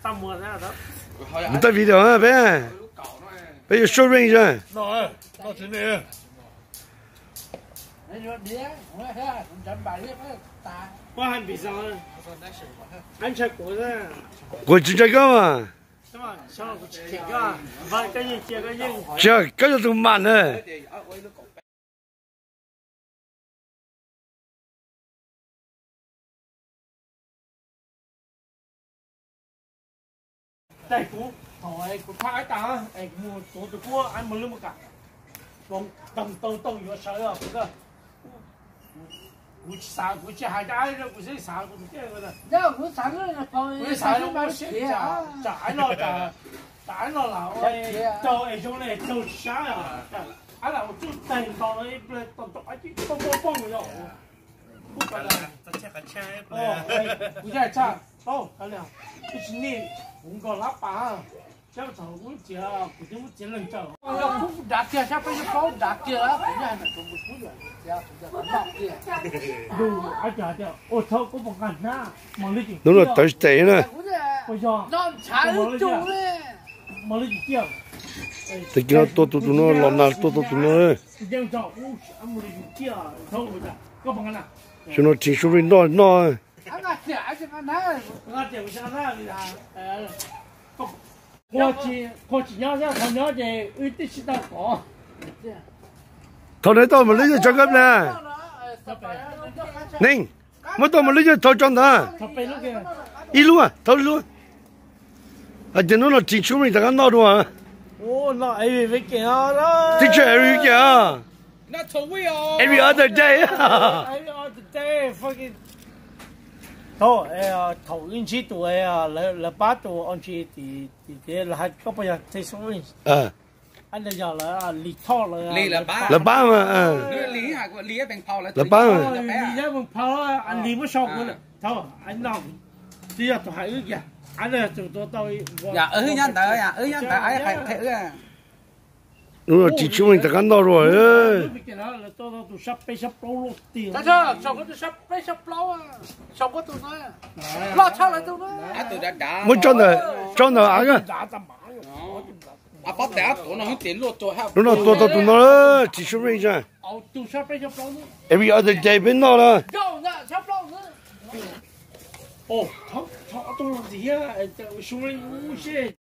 你带video啊，别，别有收人噻。 那真的。我还没上，安全过噻。 过去这个嘛。 是嘛？想过去这个，把赶紧接个人。 这这都慢呢。 đại cú hỏi cú khai ta ai mua số từ cua ăn một lưng một cả bông tầm tông vừa sợi rồi cái cú sáng cú chỉ hai cái rồi cú sẽ sáng cú cái rồi đó cú sáng rồi là còn cú sáng nó sẽ trái nó là ơi cho ai chỗ này cho sáng à anh là một chút tiền to ấy tông ấy chứ bông rồi不管了，这车还车哦，不在车，哦，好了，就是你五个老板，小炒我家，不怎么见人走。 要不打铁，下边就包打铁了，不然那都不出来，这很好的。 哟，阿家的，我操，我不干啥，忙里去。 弄了都是对呢。 为啥？ 那菜种嘞， 忙里去叫。 这个多那老那多那。 这样找我，俺忙里去叫，找我的，我不干了。 就那听说人那。 俺姐就俺那， 俺姐不想那个啥，过去娘家他娘家有的是那搞。 他那到我们那就这个呢。宁，我到我们那就头装的。 他背那个。 一路啊，头路。啊，就那听说人在那闹着啊。 哦，那every weekend 啊。 的确 every weekend 啊。 那头位哦。 Every other day 啊。 Every other day fucking。thôi thầu in chỉ tuổi là 8 tuổi anh chị thì là hai có bây giờ thấy số rồi anh giờ là lì thọ là ba mà lì hả lì bằng phao là ba mà lì bằng phao anh lì mới xong rồi thôi anh làm bây giờ tôi hãy ước kìa anh là tôi dạ nhân tới ấy phải thử à đúng rồi chỉ chúng mình ta nói rồi là tôi sắp lâu tiền sao sao có sắp lâu à sao có tôi nói lo sao lại tôi nói tôi đã muốn cho nó ăn à bắt đẻ tôi nó tiền luôn tôi ha đúng rồi tôi nó chỉ chúng mình chứ tôi sắp lâu every other day bên đó là sắp lâu nữa ồ thọ tôi làm gì á chúng mình